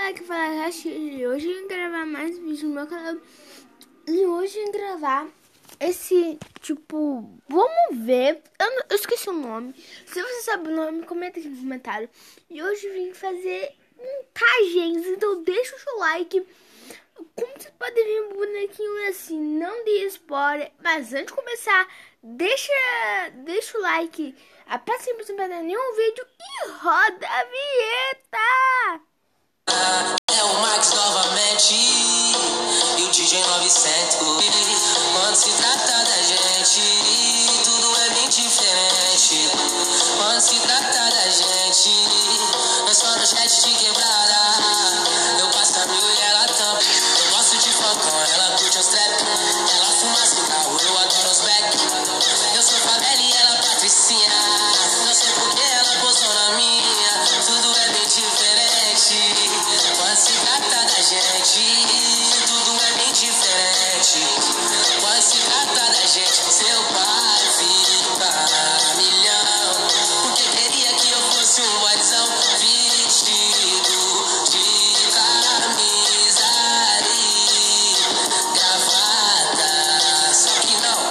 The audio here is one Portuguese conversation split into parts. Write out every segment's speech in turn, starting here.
Aqui fala Rachid. Hoje eu vim gravar mais um vídeo no meu canal. E hoje eu vim gravar esse, tipo, vamos ver. Eu esqueci o nome. Se você sabe o nome, comenta aqui no comentário. E hoje eu vim fazer montagens. Então deixa o seu like. Como vocês podem ver um bonequinho assim, não de spoiler. Mas antes de começar, deixa o like. Aperta sempre pra não perder nenhum vídeo e roda a vinheta. É o Max novamente e o DJ 900. Quando se trata da gente, tudo é bem diferente. Quando se trata da gente, nós só no chat de quebrada. Eu passo caminho e ela tampa. Eu gosto de funkão, ela curte os trap. Ela fuma cigarro, eu adoro os back. Eu sou favela e ela patricinha. Não sei porque ela posou na minha. Tudo é bem diferente. Quando se trata da gente, tudo é bem diferente. Quando se trata da gente, seu pai fica a milhão. Porque queria que eu fosse um boyzão vestido de camisa e gravata. Só que não,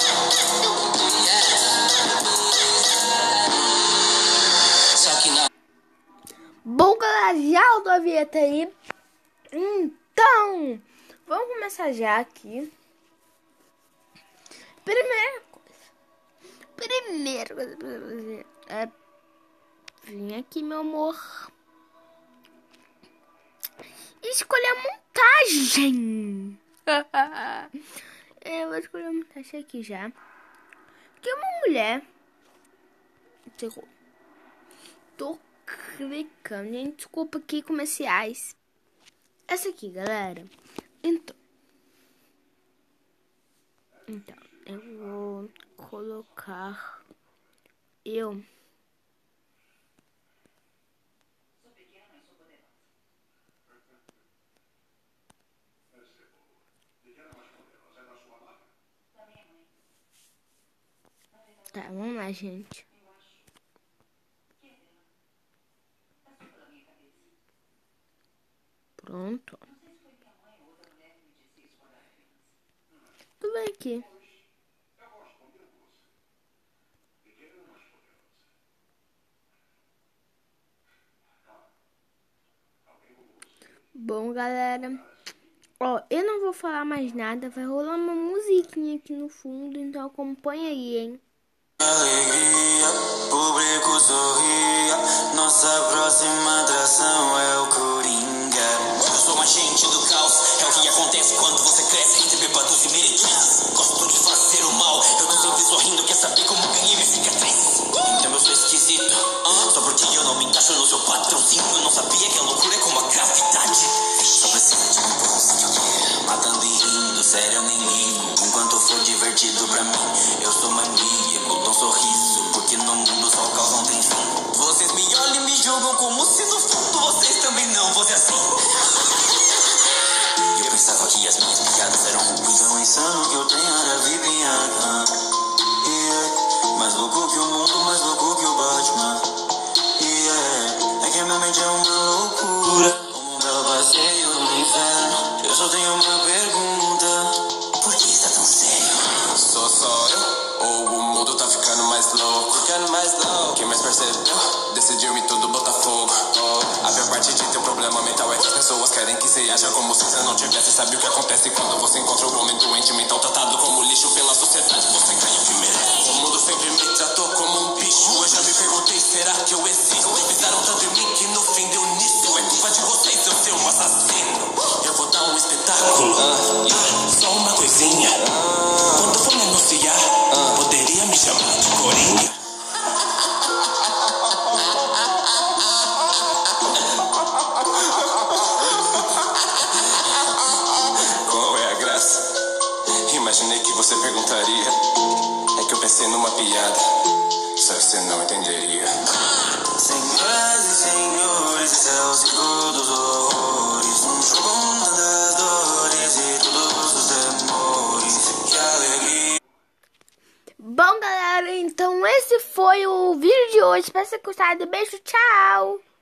só que não. Bom, galera, já rodou a vinheta aí. Então, vamos começar já aqui. Primeira coisa pra fazer é vir aqui, meu amor, e escolher a montagem. Eu vou escolher a montagem aqui já. Porque uma mulher chegou. Tô clicando, gente, desculpa aqui, comerciais. Essa aqui, galera. Então eu vou colocar eu. Tá, vamos lá, gente. Pronto. Tudo bem aqui. Bom, galera, ó, eu não vou falar mais nada. Vai rolar uma musiquinha aqui no fundo, então acompanha aí, hein. Alegria, público sorria. Nossa próxima atração é o Coringa. Eu sou um agente do caos. É o que acontece quando você cresce entre bêbados e meretrizes. Gosto de fazer o mal. Eu tô sempre sorrindo. Quer saber como ganhei minha cicatriz? Então eu sou esquisito. Só porque eu não me encaixo no seu padrãozinho. Eu não sabia que a loucura é como a gravidade. Só precisa de um empurrãozinho. Matando e rindo, sério eu nem ligo. Enquanto for divertido pra mim, eu sou maníaco. Dou um sorriso, porque no mundo só o caos não tem fim. Vocês me olham e me julgam como se no fundo vocês também não fossem assim. Eu pensava que as minhas piadas eram ruins. Tão insano que eu tenho a vida em água. Mais louco que o mundo, mais louco que o Batman. É que a minha mente é uma loucura. Como um belo passeio no inferno. Eu só tenho uma pergunta: por que está tão sério? Sou só eu? Ou o mundo tá ficando mais louco? Ficando mais louco. Quem mais percebeu? Decidiu-me tudo Botafogo. A pior parte de ter um problema mental é que as pessoas querem que você haja como se você não tivesse. Sabe o que acontece quando você encontra um homem doente mental tratado como lixo pela sociedade? Você cai o que merece. O mundo sempre me tratou como um bicho. Eu já me perguntei, será que eu existo? Pensaram tanto em mim que no fim deu nisso. É culpa de vocês, eu ser um assassino. Eu vou dar um espetáculo. Só uma coisinha. Quando for me anunciar, poderia me chamar de Coringa. Qual é a graça? Imaginei que você perguntaria. É que eu pensei numa piada. Só você não entenderia. Senhoras e senhores, esse é o ciclo dos horrores. Um jogo das dores e todos os temores. Que alegria. Bom, galera, então esse foi o vídeo de hoje. Espero que vocês tenham gostado. Beijo, tchau.